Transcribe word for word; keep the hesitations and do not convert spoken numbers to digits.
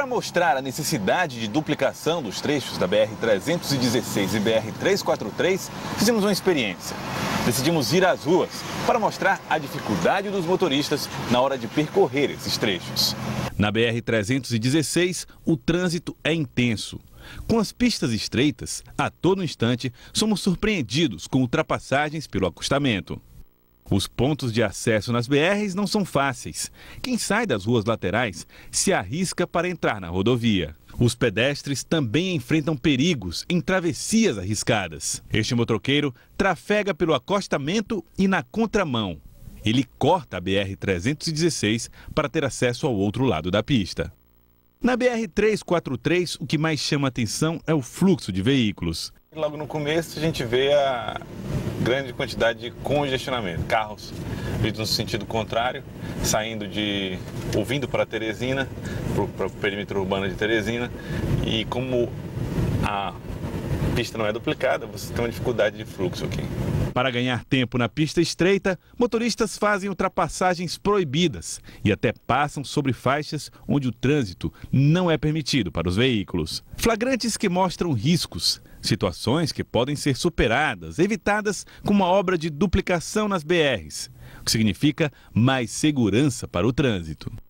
mostrar a necessidade de duplicação dos trechos da B R trezentos e dezesseis e B R trezentos e quarenta e três, fizemos uma experiência. Decidimos ir às ruas para mostrar a dificuldade dos motoristas na hora de percorrer esses trechos. Na B R trezentos e dezesseis, o trânsito é intenso. Com as pistas estreitas, a todo instante, somos surpreendidos com ultrapassagens pelo acostamento. Os pontos de acesso nas B Rs não são fáceis. Quem sai das ruas laterais se arrisca para entrar na rodovia. Os pedestres também enfrentam perigos em travessias arriscadas. Este motoqueiro trafega pelo acostamento e na contramão. Ele corta a B R trezentos e dezesseis para ter acesso ao outro lado da pista. Na B R trezentos e quarenta e três, o que mais chama atenção é o fluxo de veículos. Logo no começo a gente vê a grande quantidade de congestionamento. Carros vindo no sentido contrário, saindo de, ou vindo para Teresina, para o perímetro urbano de Teresina. E como a pista não é duplicada, você tem uma dificuldade de fluxo aqui. Para ganhar tempo na pista estreita, motoristas fazem ultrapassagens proibidas e até passam sobre faixas onde o trânsito não é permitido para os veículos. Flagrantes que mostram riscos, situações que podem ser superadas, evitadas com uma obra de duplicação nas B Rs, o que significa mais segurança para o trânsito.